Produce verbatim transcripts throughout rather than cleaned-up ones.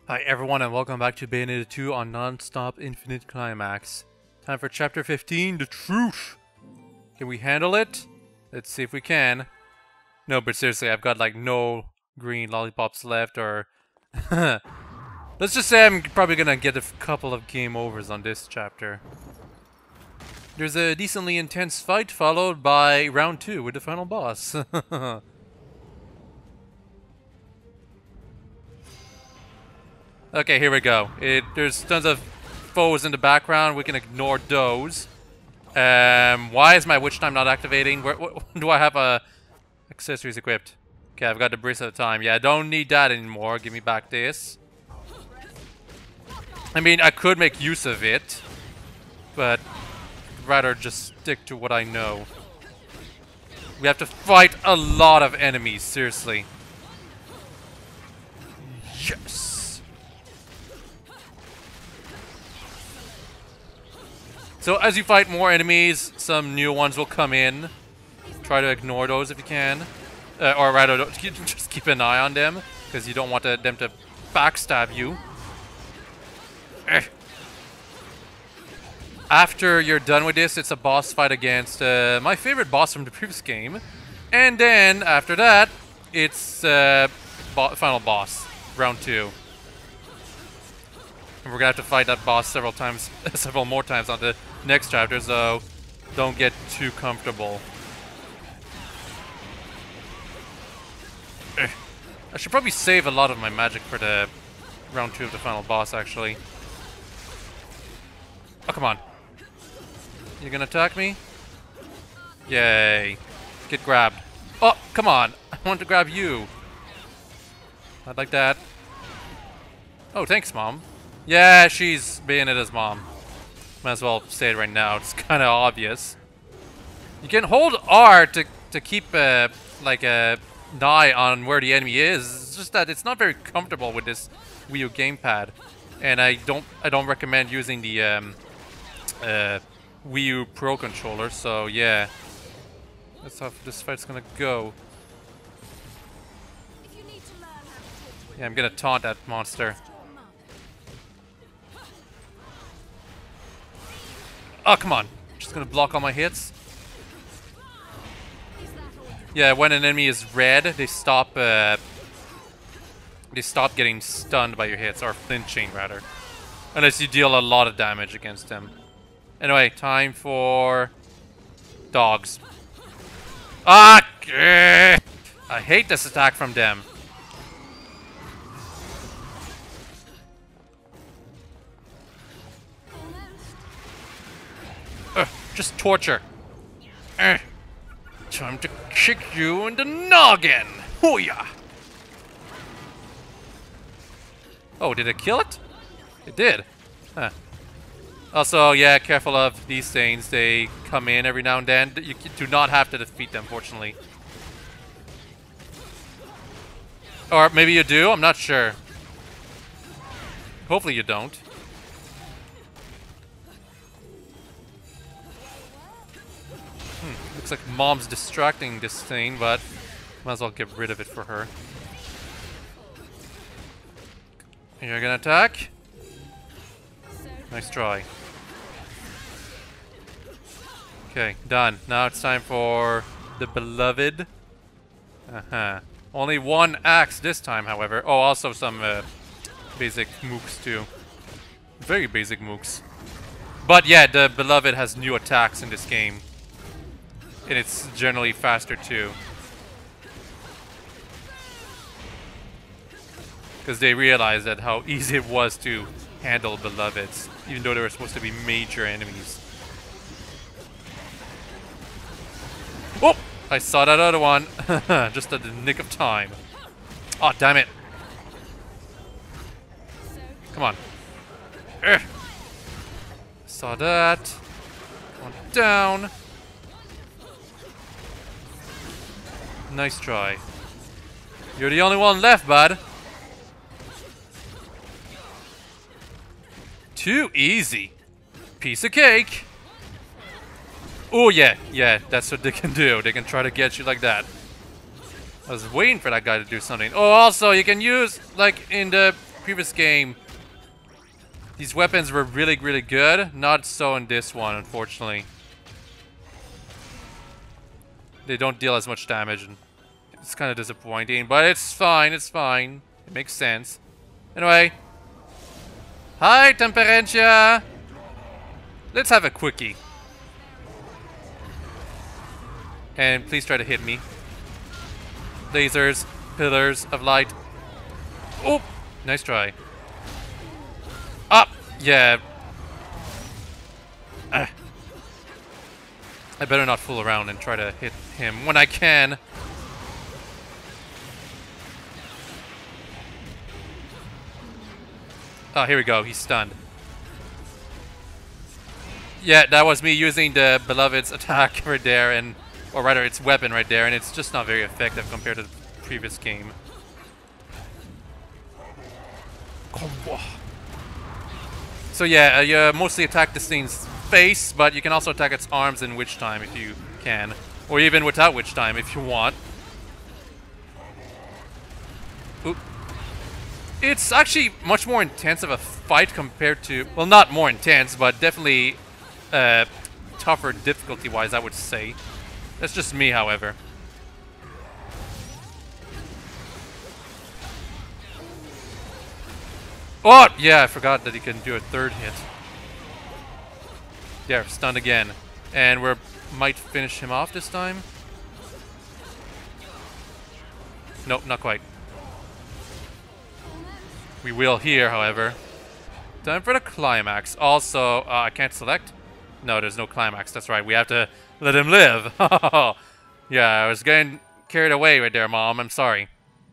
Hi everyone and welcome back to Bayonetta two on Non-Stop Infinite Climax. Time for Chapter fifteen, The Truth! Can we handle it? Let's see if we can. No, but seriously, I've got like no green lollipops left or... Let's just say I'm probably gonna get a couple of game overs on this chapter. There's a decently intense fight followed by round two with the final boss. Okay, here we go. It, there's tons of foes in the background. We can ignore those. Um, why is my witch time not activating? Where, where, do I have uh, accessories equipped? Okay, I've got the Breeze of Time. Yeah, I don't need that anymore. Give me back this. I mean, I could make use of it, but I'd rather just stick to what I know. We have to fight a lot of enemies, seriously. Yes! So as you fight more enemies, some new ones will come in. Try to ignore those if you can. Uh, or rather, just keep an eye on them, because you don't want to, them to backstab you. Eh. After you're done with this, it's a boss fight against uh, my favorite boss from the previous game. And then, after that, it's uh, bo final boss, round two. And we're gonna have to fight that boss several times, several more times on the next chapter, so don't get too comfortable. Ugh. I should probably save a lot of my magic for the round two of the final boss, actually. Oh, come on. You gonna attack me? Yay. Get grabbed. Oh, come on. I want to grab you. Not like that. Oh, thanks, Mom. Yeah, she's Bayonetta's mom. Might as well say it right now. It's kind of obvious. You can hold R to to keep uh, like a an eye on where the enemy is. It's just that it's not very comfortable with this Wii U gamepad, and I don't I don't recommend using the um, uh, Wii U Pro controller. So yeah, that's how this fight's gonna go. Yeah, I'm gonna taunt that monster. Oh, come on. Just gonna block all my hits. Yeah, when an enemy is red, they stop uh, they stop getting stunned by your hits, or flinching rather. Unless you deal a lot of damage against them. Anyway, time for dogs. Ah! Grr. I hate this attack from them. Uh, just torture. Uh, time to kick you in the noggin. Hoo-yah! Oh, did it kill it? It did. Huh. Also, yeah, careful of these things. They come in every now and then. You do not have to defeat them, fortunately. Or maybe you do? I'm not sure. Hopefully you don't. Looks like Mom's distracting this thing, but might as well get rid of it for her. You're gonna attack? Nice try. Okay, done. Now it's time for the beloved. Uh-huh. Only one axe this time, however. Oh, also some uh, basic mooks too. Very basic mooks. But yeah, the beloved has new attacks in this game. And it's generally faster too. Because they realized that how easy it was to handle beloveds, even though they were supposed to be major enemies. Oh! I saw that other one. Just at the nick of time. Oh, damn it. Come on. Ugh. Saw that. One down. Nice try. You're the only one left, bud. Too easy. Piece of cake. Oh, yeah. Yeah, that's what they can do. They can try to get you like that. I was waiting for that guy to do something. Oh, also, you can use, like, in the previous game, these weapons were really, really good. Not so in this one, unfortunately. They don't deal as much damage, and it's kind of disappointing, but it's fine, it's fine. It makes sense. Anyway. Hi, Temperentia! Let's have a quickie. And please try to hit me. Lasers, pillars of light. Oh! Nice try. Up! Yeah. Ah. I better not fool around and try to hit him when I can. Oh, here we go. He's stunned. Yeah, that was me using the Beloved's attack right there, and or rather, its weapon right there, and it's just not very effective compared to the previous game. So yeah, uh, you mostly attack this thing's face, but you can also attack its arms in Witch Time if you can, or even without Witch Time if you want. Oop. It's actually much more intense of a fight compared to, well, not more intense, but definitely uh, tougher difficulty-wise, I would say. That's just me, however. Oh, yeah, I forgot that he can do a third hit. There, stunned again. And we might finish him off this time. Nope, not quite. We will here, however. Time for the climax. Also, uh, I can't select. No, there's no climax. That's right. We have to let him live. Yeah, I was getting carried away right there, Mom. I'm sorry.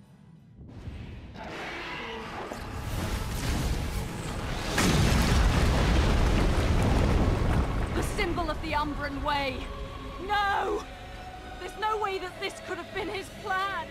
The symbol of the Umbran Way. No! There's no way that this could have been his plan.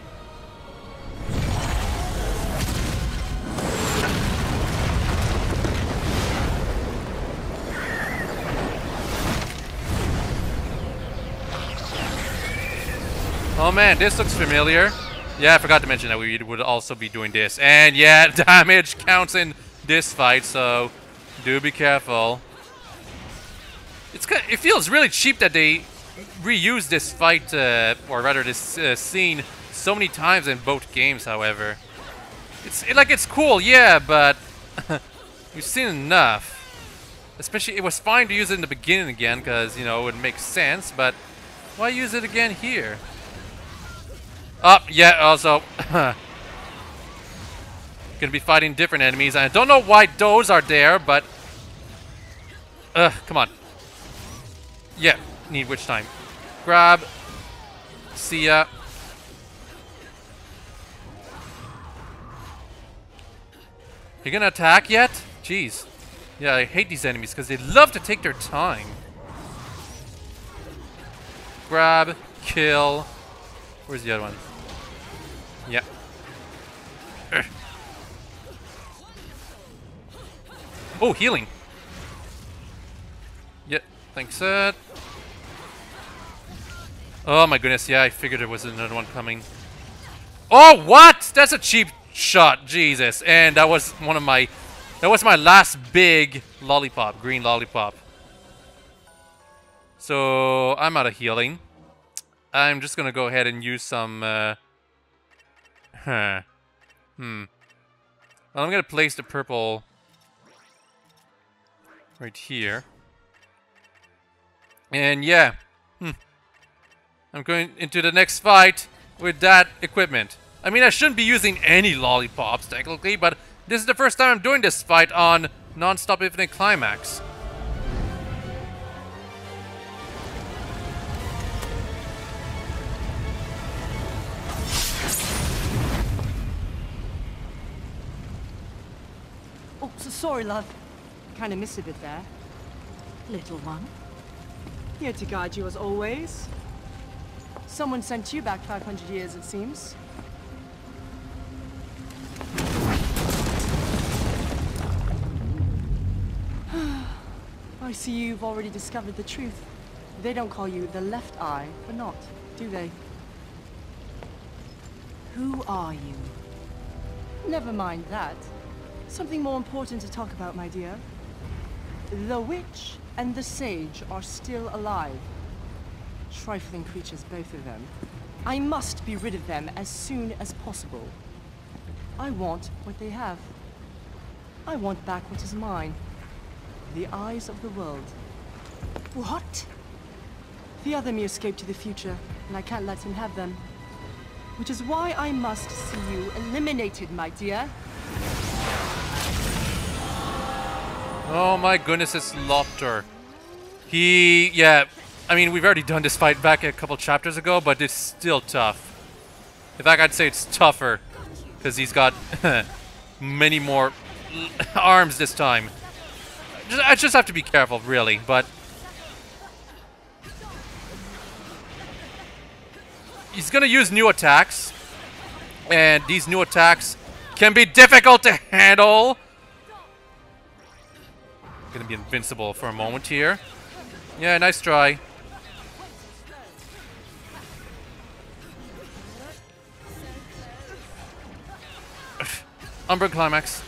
Oh man, this looks familiar. Yeah, I forgot to mention that we would also be doing this. And yeah, damage counts in this fight, so do be careful. It's It feels really cheap that they reuse this fight, uh, or rather this uh, scene, so many times in both games, however. It's it, like, it's cool, yeah, but we've seen enough. Especially, it was fine to use it in the beginning again, because, you know, it would make sense, but why use it again here? Oh, yeah, also, gonna be fighting different enemies. I don't know why those are there, but... Ugh, come on. Yeah, need Witch Time. Grab. See ya. You gonna attack yet? Jeez. Yeah, I hate these enemies because they love to take their time. Grab. Kill. Where's the other one? Yeah. Ugh. Oh, healing. Yeah, thanks. Uh. Oh my goodness, yeah, I figured there was another one coming. Oh, what? That's a cheap shot, Jesus. And that was one of my... That was my last big lollipop, green lollipop. So, I'm out of healing. I'm just gonna go ahead and use some... Uh, huh. Hmm. Well, I'm gonna place the purple... right here. And yeah. Hmm. I'm going into the next fight with that equipment. I mean, I shouldn't be using any lollipops, technically, but this is the first time I'm doing this fight on Non-Stop Infinite Climax. Oh, so sorry, love. Kind of missed a bit there. Little one. Here to guide you as always. Someone sent you back five hundred years, it seems. I see you've already discovered the truth. They don't call you the Left Eye for naught, do they? Who are you? Never mind that. Something more important to talk about, my dear. The witch and the sage are still alive. Trifling creatures, both of them. I must be rid of them as soon as possible. I want what they have. I want back what is mine. The eyes of the world. What? The other me escaped to the future, and I can't let him have them. Which is why I must see you eliminated, my dear. Oh my goodness, it's Lopter. He, yeah, I mean, we've already done this fight back a couple chapters ago, but it's still tough. In fact, I'd say it's tougher, because he's got many more arms this time. Just, I just have to be careful, really, but... He's gonna use new attacks, and these new attacks can be difficult to handle. Gonna be invincible for a moment here. Yeah, nice try. Umbra Climax.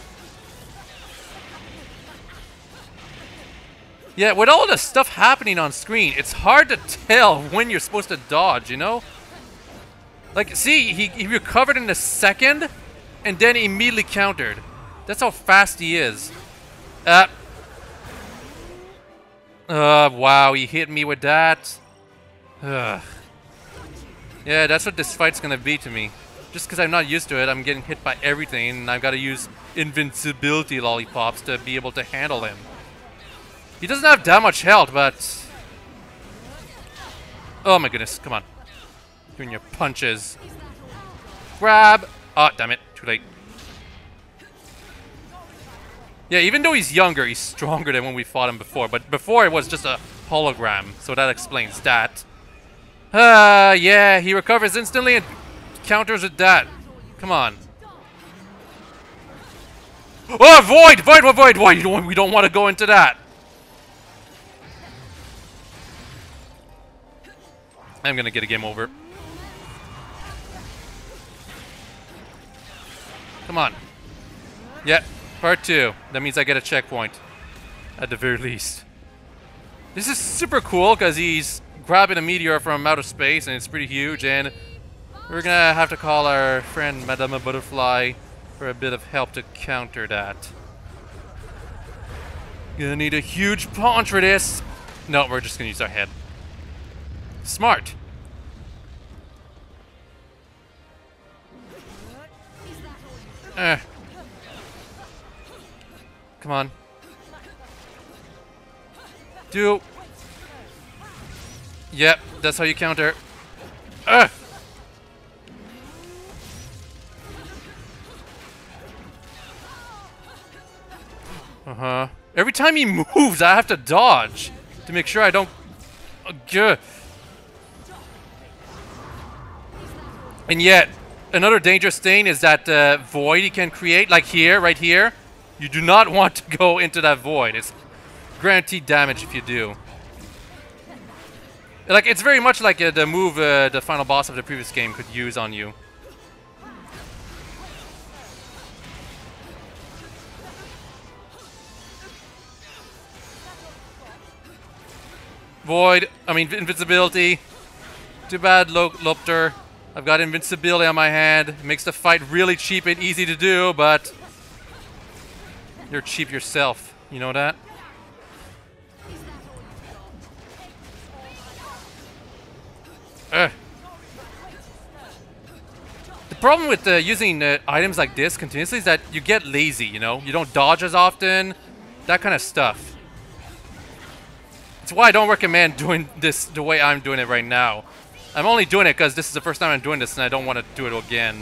Yeah, with all the stuff happening on screen, it's hard to tell when you're supposed to dodge, you know? Like, see, he, he recovered in a second, and then immediately countered. That's how fast he is. Uh, uh, wow, he hit me with that. Ugh. Yeah, that's what this fight's gonna be to me. Just because I'm not used to it, I'm getting hit by everything, and I've got to use invincibility lollipops to be able to handle him. He doesn't have that much health, but... Oh my goodness, come on. Doing your punches. Grab! Oh, damn it. Too late. Yeah, even though he's younger, he's stronger than when we fought him before. But before, it was just a hologram. So that explains that. Ah, uh, yeah. He recovers instantly and counters with that. Come on. Oh, Void! Void, Void, Void, Void! You don't, we don't want to go into that. I'm going to get a game over. Come on. Yeah, part two. That means I get a checkpoint. At the very least. This is super cool because he's grabbing a meteor from outer space and it's pretty huge, and we're gonna have to call our friend Madame Butterfly for a bit of help to counter that. Gonna need a huge punch for this. No, we're just gonna use our head. Smart. Eh. Come on. Do. Yep, that's how you counter. Ugh. Uh-huh. Every time he moves, I have to dodge to make sure I don't... Uh, and yet, another dangerous thing is that uh, void he can create, like here, right here. You do not want to go into that void. It's guaranteed damage if you do. Like, it's very much like uh, the move uh, the final boss of the previous game could use on you. Void, I mean invincibility. Too bad, Lopter. I've got invincibility on my hand. It makes the fight really cheap and easy to do, but you're cheap yourself. You know that? Ugh. The problem with uh, using uh, items like this continuously is that you get lazy, you know? You don't dodge as often. That kind of stuff. That's why I don't recommend doing this the way I'm doing it right now. I'm only doing it because this is the first time I'm doing this and I don't want to do it again.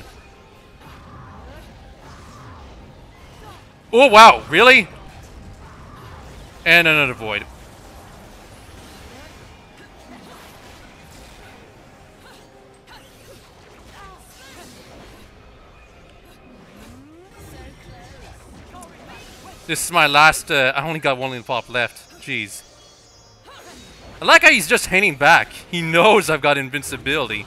Oh, wow. Really? And another void. This is my last... Uh, I only got one little pop left. Jeez. I like how he's just hanging back. He knows I've got invincibility.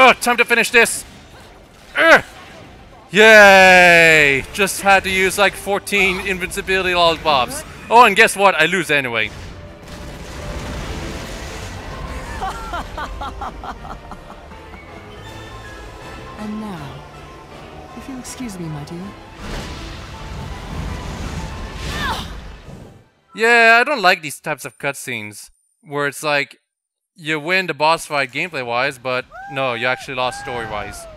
Oh, time to finish this! Ugh. Yay! Just had to use like fourteen invincibility lollipops. Oh, and guess what? I lose anyway. And now, if you'll excuse me, my dear. Yeah, I don't like these types of cutscenes where it's like you win the boss fight gameplay-wise, but no, you actually lost story-wise.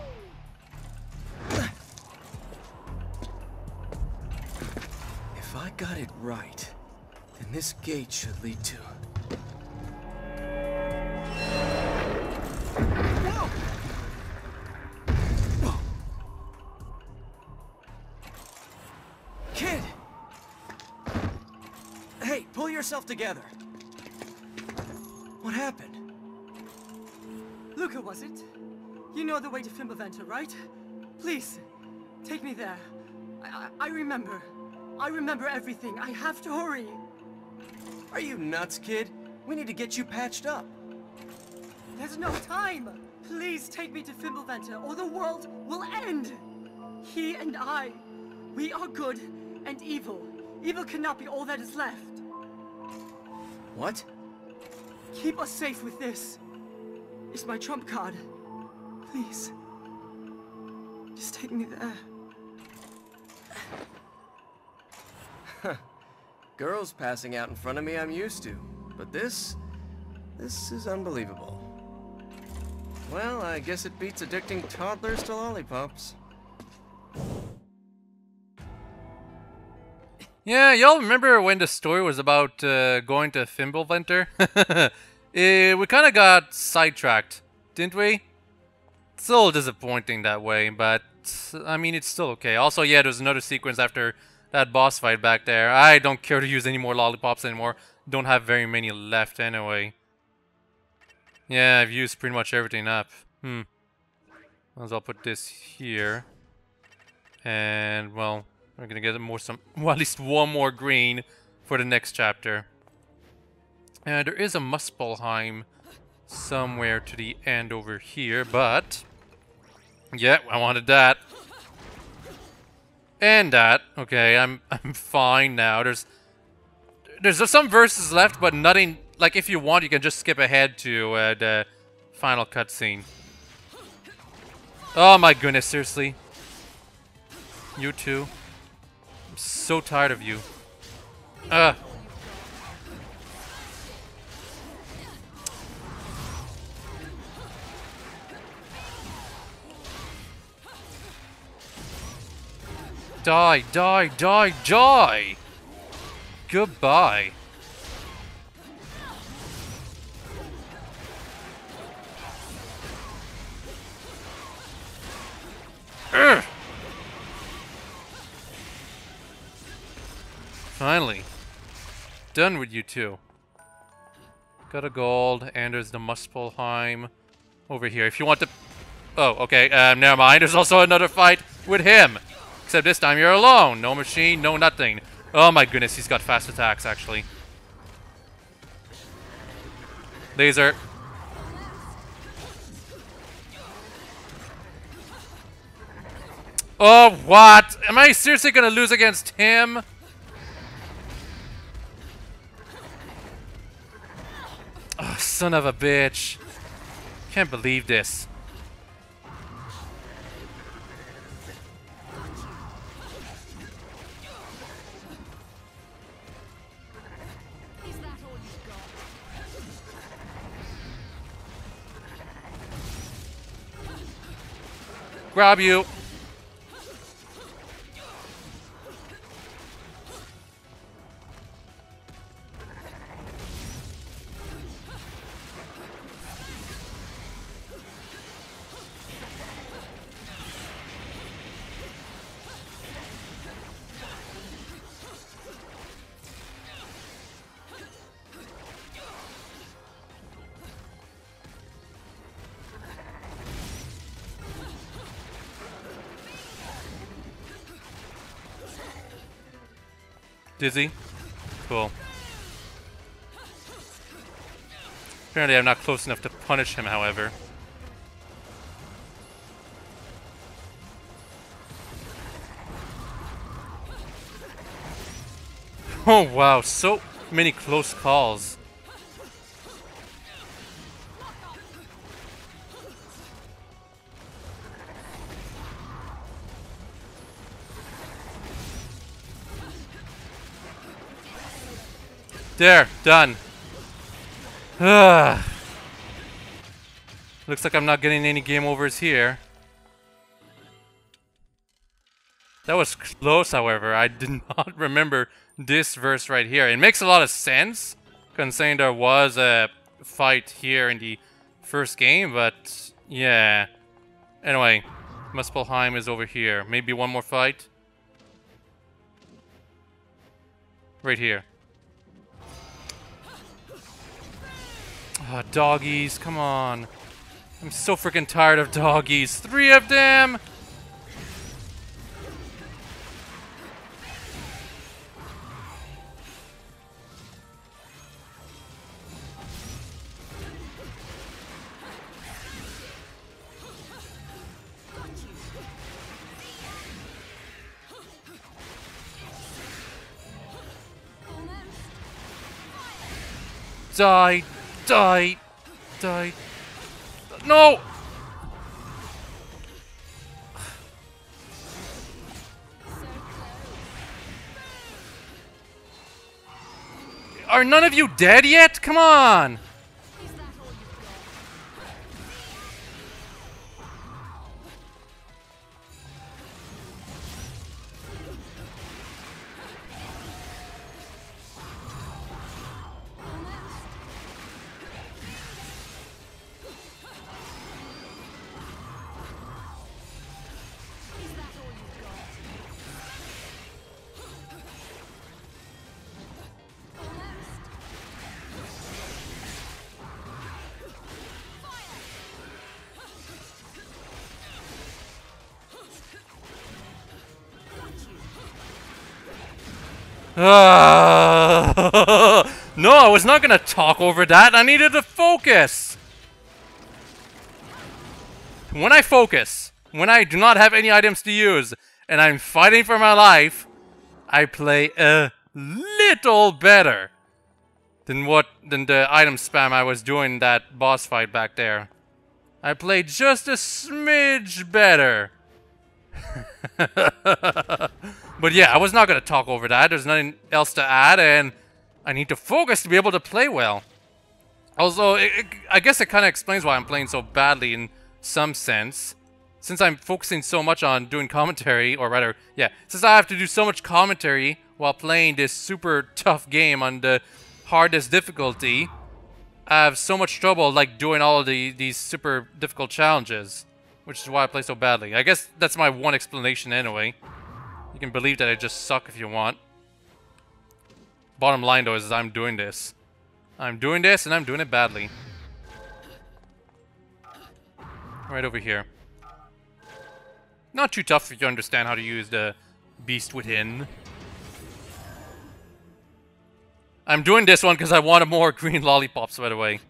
If I got it right, then this gate should lead to... Whoa! Whoa! Kid! Hey, pull yourself together. What happened? Luca, was it? You know the way to Fimbulventr, right? Please, take me there. I, I, I remember. I remember everything. I have to hurry. Are you nuts, kid? We need to get you patched up. There's no time. Please take me to Fimbulventr, or the world will end. He and I, we are good and evil. Evil cannot be all that is left. What? Keep us safe with this. It's my trump card. Please. Just take me there. Girls passing out in front of me I'm used to. But this... this is unbelievable. Well, I guess it beats addicting toddlers to lollipops. Yeah, y'all remember when the story was about uh, going to Fimbulventr? eh, we kind of got sidetracked, didn't we? It's a little disappointing that way, but I mean, it's still okay. Also, yeah, there's another sequence after that boss fight back there. I don't care to use any more lollipops anymore. Don't have very many left anyway. Yeah, I've used pretty much everything up. Hmm. Might as well put this here. And, well... we're gonna get more some, well, at least one more green for the next chapter. And there is a Muspelheim somewhere to the end over here, but yeah, I wanted that and that. Okay, I'm I'm fine now. There's there's some verses left, but nothing. Like if you want, you can just skip ahead to uh, the final cutscene. Oh my goodness, seriously, you too. So tired of you. Ugh. Die, die, die, die! Goodbye. Ugh. Finally. Done with you two. Got a gold, and there's the Muspelheim over here. If you want to... Oh, okay, um, never mind. There's also another fight with him. Except this time you're alone. No machine, no nothing. Oh my goodness, he's got fast attacks, actually. Laser. Oh, what? Am I seriously gonna lose against him? Oh, son of a bitch. Can't believe this. Is that all you've got? Grab you. Dizzy? Cool. Apparently I'm not close enough to punish him, however. Oh wow, so many close calls. There, done. Ugh. Looks like I'm not getting any game overs here. That was close, however. I did not remember this verse right here. It makes a lot of sense, considering there was a fight here in the first game, but yeah. Anyway, Muspelheim is over here. Maybe one more fight. Right here. Oh, doggies, come on. I'm so freaking tired of doggies. Three of them! Die! Die! Die! No! Are none of you dead yet? Come on! Uh, no, I was not gonna talk over that. I needed to focus. When I focus, when I do not have any items to use, and I'm fighting for my life, I play a little better than what than the item spam I was doing in that boss fight back there. I played just a smidge better. But yeah, I was not going to talk over that. There's nothing else to add, and I need to focus to be able to play well. Also, it, it, I guess it kind of explains why I'm playing so badly in some sense. Since I'm focusing so much on doing commentary, or rather, yeah, since I have to do so much commentary while playing this super tough game on the hardest difficulty, I have so much trouble like doing all of the, these super difficult challenges. Which is why I play so badly. I guess that's my one explanation anyway. You can believe that I just suck if you want. Bottom line though is I'm doing this. I'm doing this and I'm doing it badly. Right over here. Not too tough if you understand how to use the Beast Within. I'm doing this one because I wanted more green lollipops, by the way.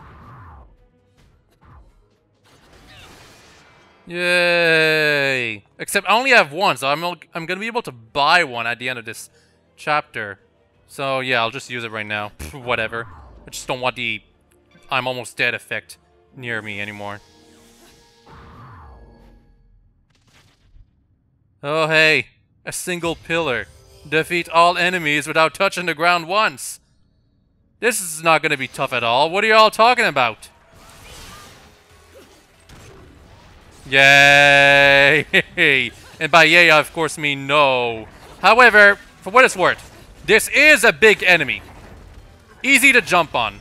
Yay! Except I only have one, so I'm I'm gonna be able to buy one at the end of this chapter. So yeah, I'll just use it right now. Whatever. I just don't want the I'm almost dead effect near me anymore. Oh hey, a single pillar. Defeat all enemies without touching the ground once. This is not gonna be tough at all. What are you all talking about? Yay! And by yay, I of course mean no. However, for what it's worth, this is a big enemy. Easy to jump on.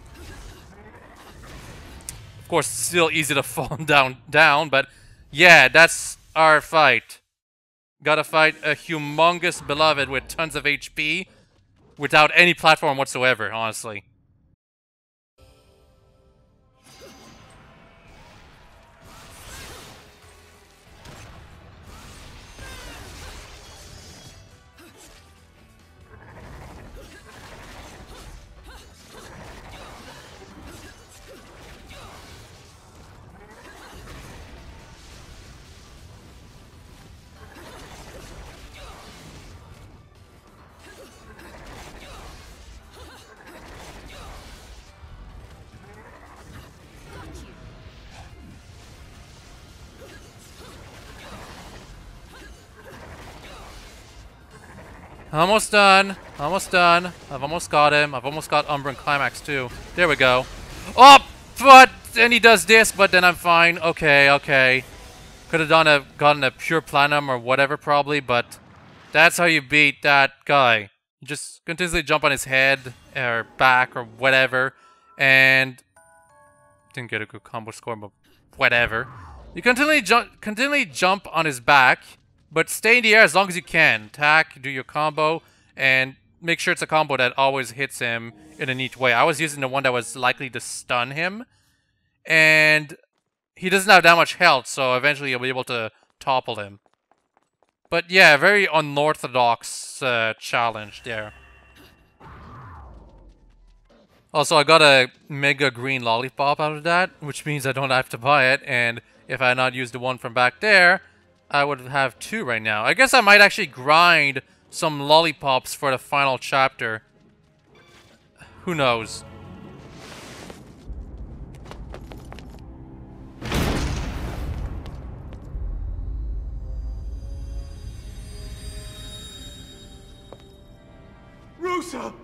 Of course, still easy to fall down, down, but yeah, that's our fight. Gotta fight a humongous beloved with tons of H P without any platform whatsoever, honestly. Almost done. Almost done. I've almost got him. I've almost got Umbran Climax too. There we go. Oh, but then he does this, but then I'm fine. Okay, okay. Could have done a gotten a pure platinum or whatever probably, but that's how you beat that guy. You just continuously jump on his head or back or whatever, and didn't get a good combo score, but whatever. You continually jump, continually jump on his back, but stay in the air as long as you can. Attack, do your combo, and make sure it's a combo that always hits him in a neat way. I was using the one that was likely to stun him, and he doesn't have that much health, so eventually you'll be able to topple him. But yeah, very unorthodox uh, challenge there. Also, I got a mega green lollipop out of that, which means I don't have to buy it, and if I had not used the one from back there, I would have two right now. I guess I might actually grind some lollipops for the final chapter. Who knows? Rosa!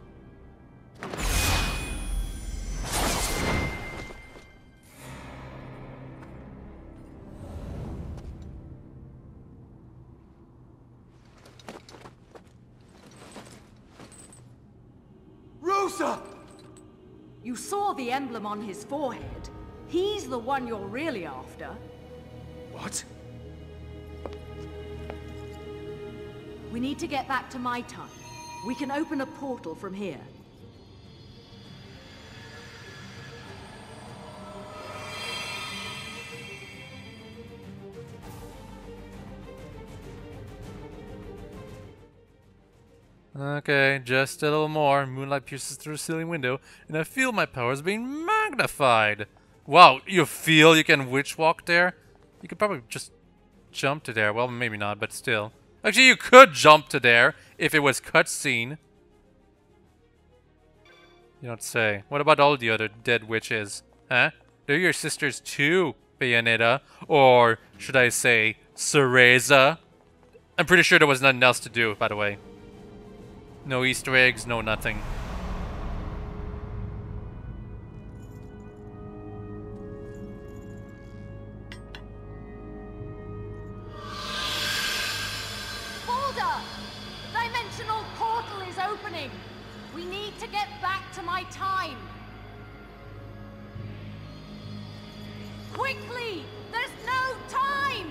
Rosa! You saw the emblem on his forehead. He's the one you're really after. What? We need to get back to my time. We can open a portal from here. Okay, just a little more. Moonlight pierces through the ceiling window, and I feel my powers being magnified. Wow, you feel you can witch walk there? You could probably just jump to there. Well, maybe not, but still. Actually, you could jump to there if it was cutscene. You don't say. What about all the other dead witches? Huh? They're your sisters too, Bayonetta. Or should I say, Cereza? I'm pretty sure there was nothing else to do, by the way. No Easter eggs, no nothing. Baldur! The dimensional portal is opening! We need to get back to my time! Quickly! There's no time!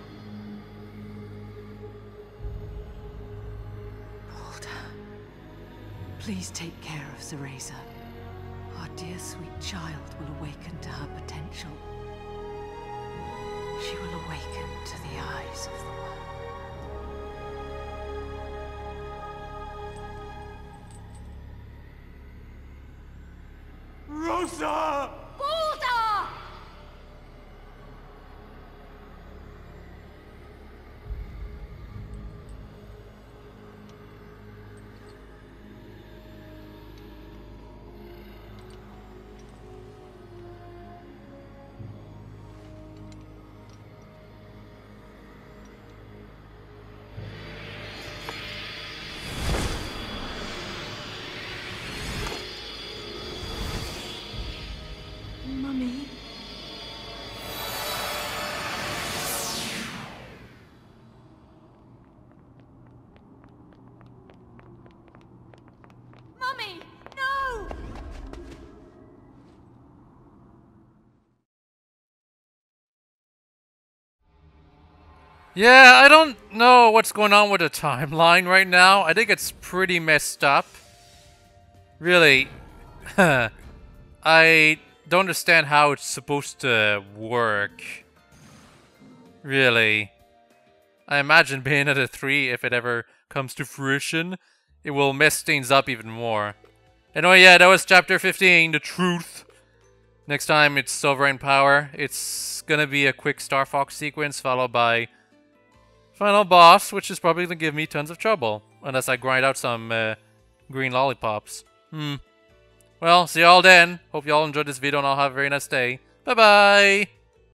Please take care of Cereza. Our dear sweet child will awaken to her potential. She will awaken to the eyes of the world. Rosa! Baldur! Mummy? Mummy! No! Yeah, I don't know what's going on with the timeline right now. I think it's pretty messed up. Really. I don't understand how it's supposed to work. Really. I imagine Bayonetta three, if it ever comes to fruition, it will mess things up even more. And oh yeah, that was chapter fifteen, The Truth. Next time it's Sovereign Power. It's gonna be a quick Star Fox sequence followed by final boss, which is probably gonna give me tons of trouble. Unless I grind out some uh, green lollipops. Hmm. Well, see y'all then. Hope y'all enjoyed this video and I'll have a very nice day. Bye-bye!